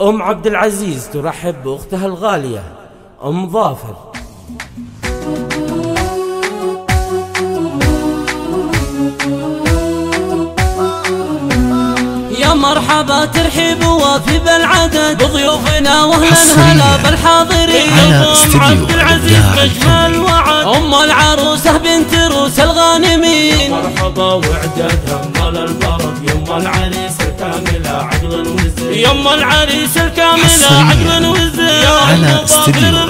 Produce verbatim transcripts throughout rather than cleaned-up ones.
أم عبد العزيز ترحب بأختها الغالية أم ظافر. يا مرحبا ترحيب وافي بالعدد بضيوفنا واهلا هلا بالحاضرين. أم عبد العزيز مجمل وعد أم العروسة بنت روس الغانمين. مرحبا وعدادها مال البرد يم العريس الكاملة عقل وزين. يم العريس الكاملة عقل وزين. على استديو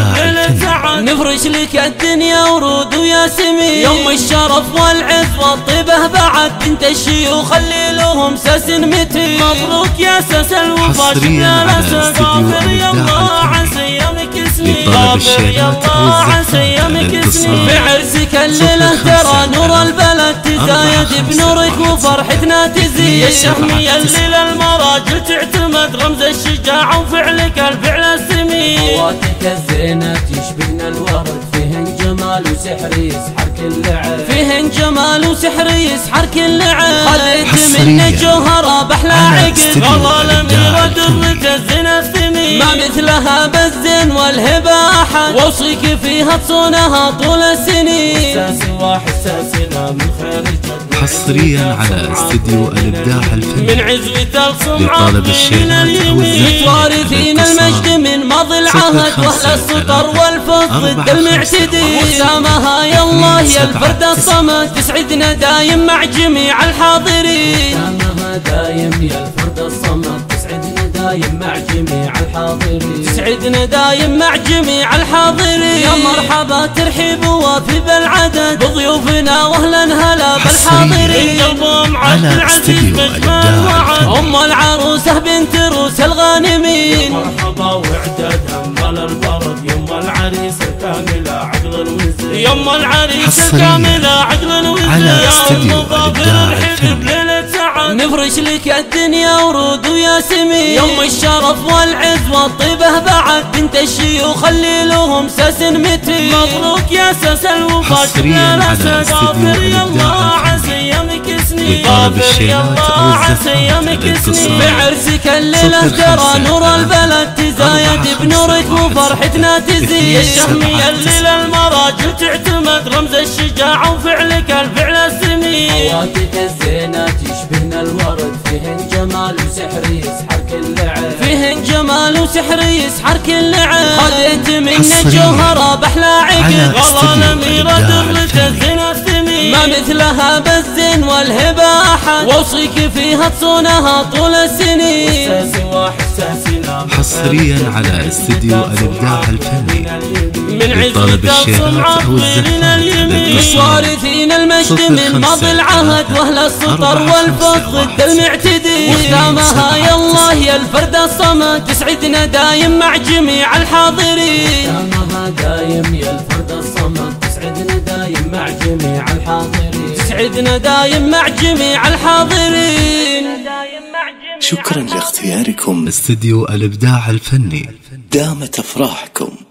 نفرش لك الدنيا ورود وياسمين. يم الشرف والعز والطيبة بعد بنت الشيوخ اللي لهم ساس متين. مبروك يا ساس الوفا شفنا لسه ظافر يلا عسى يومك سنين. ظافر يلا عسى يومك سنين. بعرسك الليلة ترى نور البلد تزايد بنورك وفرحتنا تزيد. الشهمية الليلة المراجل تعتمد رمز الشجاعة وفعلك الفعل السمين. خواتك الزينات يشبهن الورد فيهن جمال وسحر يسحر كل عين. فيهن جمال وسحر يسحر كل عين. خليت من جوهرة بحلى عقل والله الأميرة درة الزنا الثمين. ما مثلها بالزين والهبة أحد واوصيك فيها تصونها طول السنين. ساسي وحساسنا من خير الجد. حصريا على استديو الإبداع الفني من عزوة الصمعة لطالب الشيلات متوارثين المجد من ماضي العهد واهل السطر والفضل ضد المعتدين. وسامها يا الله يا الفرد الصمد تسعدنا دايم مع جميع الحاضرين. سامها دايم يا الفرد الصمد تسعدنا دايم مع جميع الحاضرين. تسعدنا دايم مع جميع الحاضرين. يا مرحبا ترحيب وافي بالعدد بضيوفنا واهلا هلا بالحاضرين. أم عبد العزيز مجمل وعد أم العروسة بنت روس الغانمين. مرحبا وعدادها مال البرد يم العريس الكاملة عقل وزين. يم العريس الكاملة عقل وزين. على استديو الإبداع الفني نفرش لك الدنيا ورود وياسمين. يم الشرف والعز والطيبة بعد بنت الشيوخ اللي لهم ساس متين. مبروك يا ساس الوفا شفنا لسه ظافر يلا عسى يومك سنين. ظافر يلا عسى يومك سنين. بعرسك الليلة ترى نور البلد تزايد بنورك وفرحتنا تزيد. الشهمية الليلة المراجل تعتمد رمز الشجاعة وفعلك الفعل السمين. خواتك الزينات يشبهن الورد فيهن جمال وسحر يسحر كل عين. فيهن جمال وسحر يسحر كل عين. خليت من جوهرة بحلى عقل والله الأميرة درة الزنا الثمين. ما مثلها بالزين والهبة أحد واوصيك فيها تصونها طول السنين. ساسي وحساسنا حصريا على استديو الإبداع الفني من لطالب الشيلات أو الزفات متوارثين المجد من ماضي العهد واهل السطر والفضل ضد المعتدين. وسامها يا الله يا الفرد الصمد تسعدنا دايم مع جميع الحاضرين. سامها دايم يا الفرد الصمد تسعدنا دايم مع جميع الحاضرين. تسعدنا دايم مع جميع الحاضرين. شكرا لاختياركم استديو الإبداع الفني. دامت أفراحكم.